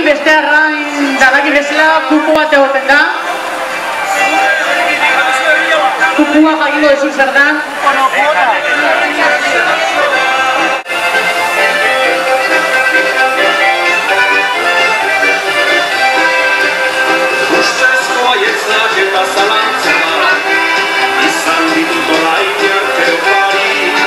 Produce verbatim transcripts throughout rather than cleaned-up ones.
beste arrain daraki bezala kuku bat egoten da. Kukua jakingo duzu zer da. Ustezko aietzak eta zalantzena izan ditut olainak teopari.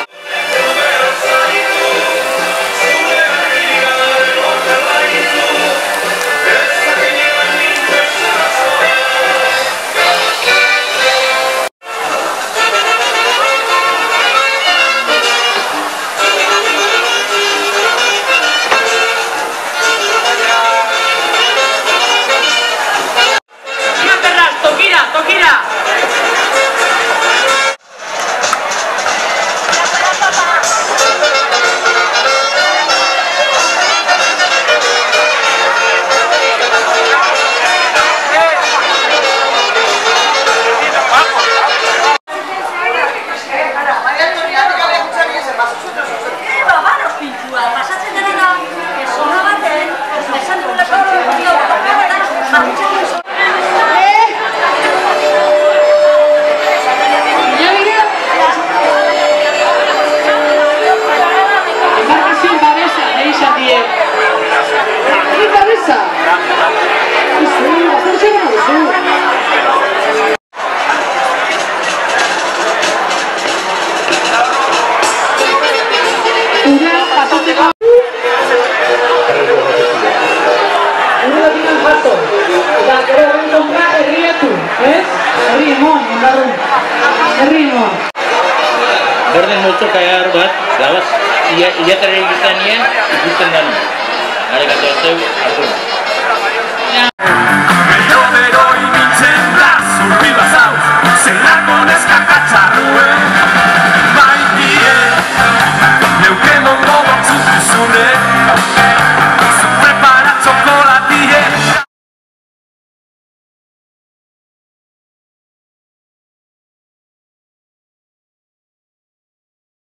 Borden multo kayak bat, lawas ia ia terregistrasinya ikusten dan. Ada kata saya, aku.